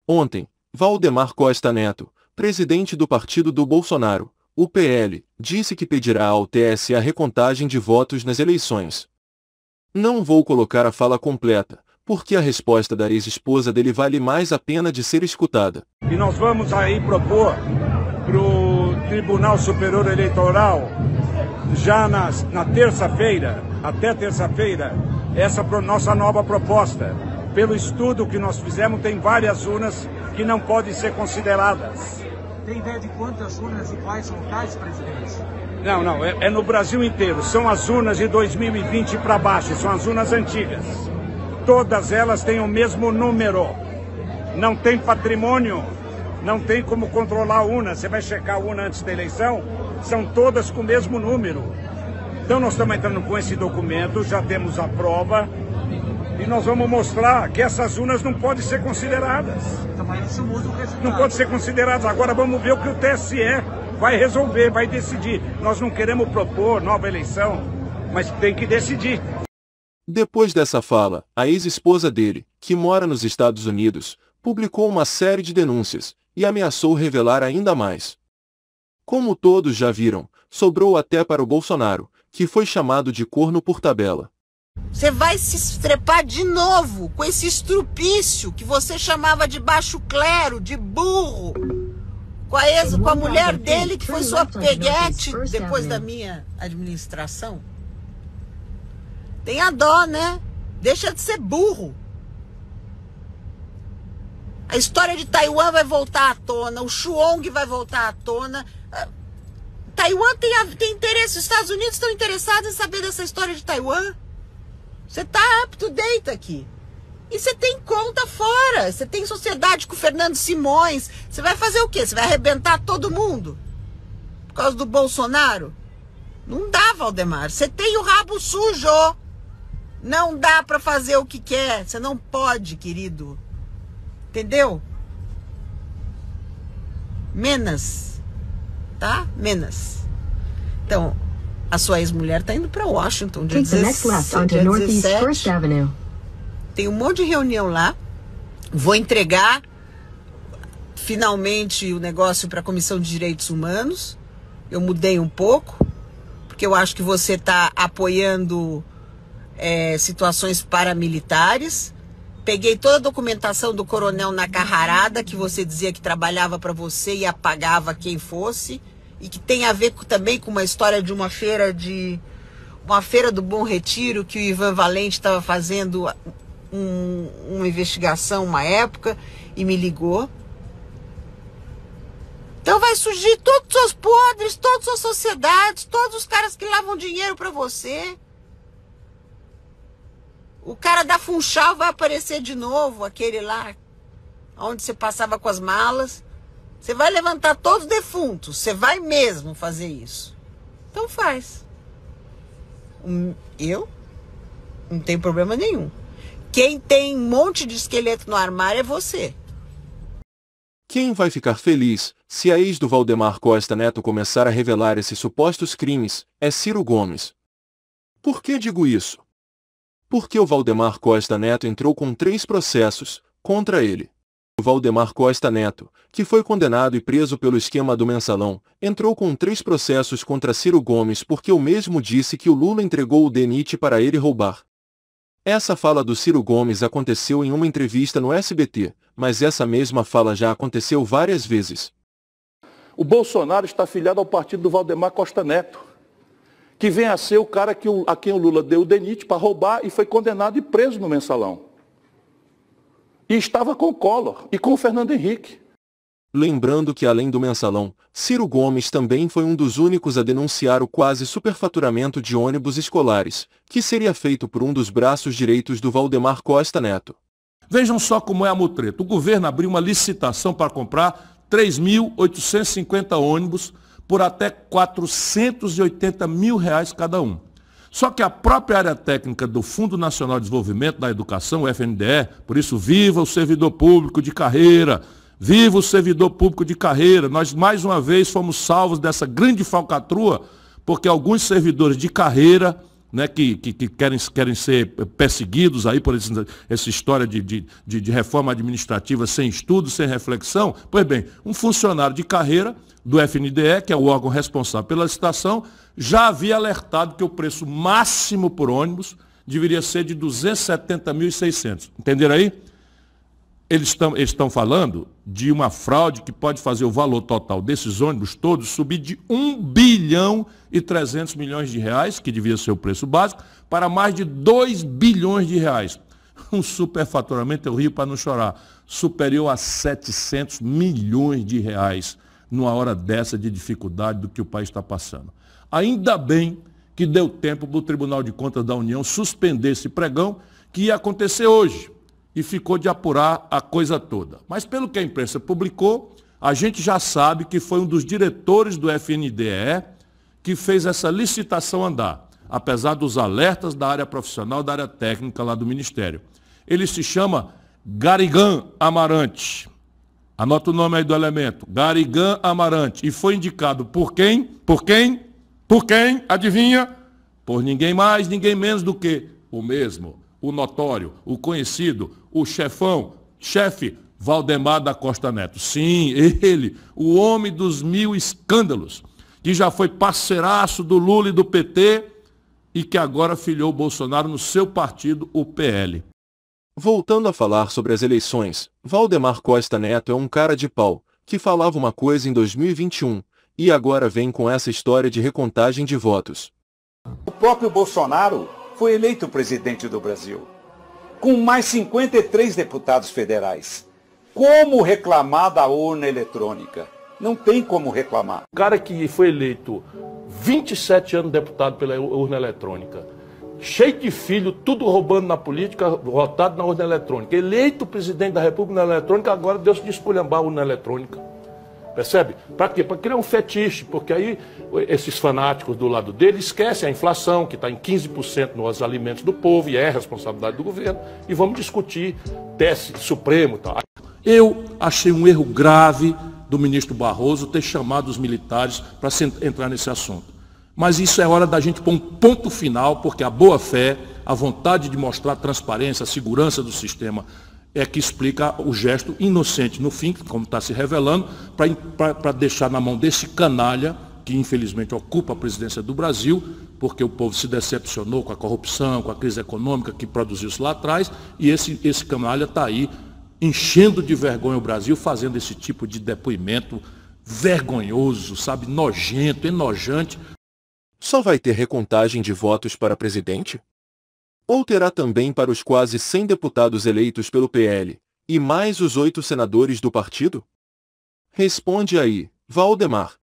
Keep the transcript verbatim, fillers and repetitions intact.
Ontem, Valdemar Costa Neto, presidente do partido do Bolsonaro, o P L, disse que pedirá ao T S E a recontagem de votos nas eleições. Não vou colocar a fala completa, porque a resposta da ex-esposa dele vale mais a pena de ser escutada. E nós vamos aí propor para o Tribunal Superior Eleitoral, já na, na terça-feira, até terça-feira, essa pro, nossa nova proposta. Pelo estudo que nós fizemos, tem várias urnas que não podem ser consideradas. Tem ideia de quantas urnas e quais são tais, presidente? Não, não, é, é no Brasil inteiro. São as urnas de dois mil e vinte para baixo, são as urnas antigas. Todas elas têm o mesmo número. Não tem patrimônio, não tem como controlar a urna. Você vai checar a urna antes da eleição, são todas com o mesmo número. Então nós estamos entrando com esse documento, já temos a prova, e nós vamos mostrar que essas urnas não podem ser consideradas. Então, mas isso muda o resultado. Não podem ser consideradas. Agora vamos ver o que o T S E vai resolver, vai decidir. Nós não queremos propor nova eleição, mas tem que decidir. Depois dessa fala, a ex-esposa dele, que mora nos Estados Unidos, publicou uma série de denúncias e ameaçou revelar ainda mais. Como todos já viram, sobrou até para o Bolsonaro, que foi chamado de corno por tabela. Você vai se estrepar de novo com esse estrupício que você chamava de baixo clero, de burro. Com a, ex, com a mulher dele, que foi sua peguete depois da minha administração. Tenha dó, né? Deixa de ser burro. A história de Taiwan vai voltar à tona, o Chuong vai voltar à tona. Taiwan tem, tem interesse, os Estados Unidos estão interessados em saber dessa história de Taiwan. Você tá up to date aqui. E você tem conta fora. Você tem sociedade com o Fernando Simões. Você vai fazer o quê? Você vai arrebentar todo mundo? Por causa do Bolsonaro? Não dá, Valdemar. Você tem o rabo sujo. Não dá pra fazer o que quer. Você não pode, querido. Entendeu? Menos. Tá? Menos. Então... A sua ex-mulher tá indo para Washington, dia dezessete. Tem um monte de reunião lá. Vou entregar finalmente o negócio para a Comissão de Direitos Humanos. Eu mudei um pouco, porque eu acho que você está apoiando é, situações paramilitares. Peguei toda a documentação do coronel Nacarrarada, que você dizia que trabalhava para você e apagava quem fosse. E que tem a ver com, também com uma história de uma feira de uma feira do Bom Retiro, que o Ivan Valente estava fazendo um, uma investigação uma época e me ligou. Então vai surgir todos os seus podres, todas as suas sociedades, todos os caras que lavam dinheiro para você. O cara da Funchal vai aparecer de novo, aquele lá onde você passava com as malas. Você vai levantar todos os defuntos. Você vai mesmo fazer isso. Então faz. Eu? Não tem problema nenhum. Quem tem um monte de esqueleto no armário é você. Quem vai ficar feliz, se a ex do Valdemar Costa Neto começar a revelar esses supostos crimes, é Ciro Gomes. Por que digo isso? Porque o Valdemar Costa Neto entrou com três processos contra ele. O Valdemar Costa Neto, que foi condenado e preso pelo esquema do Mensalão, entrou com três processos contra Ciro Gomes porque o mesmo disse que o Lula entregou o D N I T para ele roubar. Essa fala do Ciro Gomes aconteceu em uma entrevista no S B T, mas essa mesma fala já aconteceu várias vezes. O Bolsonaro está afiliado ao partido do Valdemar Costa Neto, que vem a ser o cara que o, a quem o Lula deu o D N I T para roubar e foi condenado e preso no Mensalão. E estava com o Collor e com o Fernando Henrique. Lembrando que além do Mensalão, Ciro Gomes também foi um dos únicos a denunciar o quase superfaturamento de ônibus escolares, que seria feito por um dos braços direitos do Valdemar Costa Neto. Vejam só como é a mutreta. O governo abriu uma licitação para comprar três mil oitocentos e cinquenta ônibus por até quatrocentos e oitenta mil reais cada um. Só que a própria área técnica do Fundo Nacional de Desenvolvimento da Educação, o F N D E, por isso viva o servidor público de carreira, viva o servidor público de carreira. Nós mais uma vez fomos salvos dessa grande falcatrua, porque alguns servidores de carreira né, que, que, que querem, querem ser perseguidos aí por esse, essa história de, de, de, de reforma administrativa sem estudo, sem reflexão. Pois bem, um funcionário de carreira do F N D E, que é o órgão responsável pela licitação, já havia alertado que o preço máximo por ônibus deveria ser de duzentos e setenta mil e seiscentos. Entenderam aí? Eles estão, eles estão falando de uma fraude que pode fazer o valor total desses ônibus todos subir de um bilhão e trezentos milhões de reais, que devia ser o preço básico, para mais de dois bilhões de reais. Um superfaturamento, eu rio para não chorar, superior a setecentos milhões de reais numa hora dessa de dificuldade do que o país está passando. Ainda bem que deu tempo para o Tribunal de Contas da União suspender esse pregão, que ia acontecer hoje, e ficou de apurar a coisa toda. Mas pelo que a imprensa publicou, a gente já sabe que foi um dos diretores do F N D E que fez essa licitação andar, apesar dos alertas da área profissional, da área técnica lá do Ministério. Ele se chama Garigan Amarante. Anota o nome aí do elemento, Garigan Amarante. E foi indicado por quem? Por quem? Por quem? Adivinha? Por ninguém mais, ninguém menos do que o mesmo, o notório, o conhecido, o chefão, chefe Valdemar da Costa Neto. Sim, ele, o homem dos mil escândalos, que já foi parceiraço do Lula e do P T e que agora filiou o Bolsonaro no seu partido, o P L. Voltando a falar sobre as eleições, Valdemar Costa Neto é um cara de pau, que falava uma coisa em dois mil e vinte e um, e agora vem com essa história de recontagem de votos. O próprio Bolsonaro foi eleito presidente do Brasil, com mais cinquenta e três deputados federais. Como reclamar da urna eletrônica? Não tem como reclamar. O cara que foi eleito vinte e sete anos deputado pela urna eletrônica, cheio de filho, tudo roubando na política, votado na urna eletrônica, eleito presidente da República na eletrônica, agora Deus se esculhambar a urna eletrônica. Percebe? Para quê? Para criar um fetiche, porque aí esses fanáticos do lado dele esquecem a inflação, que está em quinze por cento nos alimentos do povo, e é responsabilidade do governo, e vamos discutir teste supremo e tal. Eu achei um erro grave do ministro Barroso ter chamado os militares para entrar nesse assunto. Mas isso é hora da gente pôr um ponto final, porque a boa-fé, a vontade de mostrar a transparência, a segurança do sistema, é que explica o gesto inocente no fim, como está se revelando, para deixar na mão desse canalha, que infelizmente ocupa a presidência do Brasil, porque o povo se decepcionou com a corrupção, com a crise econômica que produziu-se lá atrás, e esse, esse canalha está aí enchendo de vergonha o Brasil, fazendo esse tipo de depoimento vergonhoso, sabe, nojento, enojante. Só vai ter recontagem de votos para presidente? Ou terá também para os quase cem deputados eleitos pelo P L, e mais os oito senadores do partido? Responde aí, Valdemar.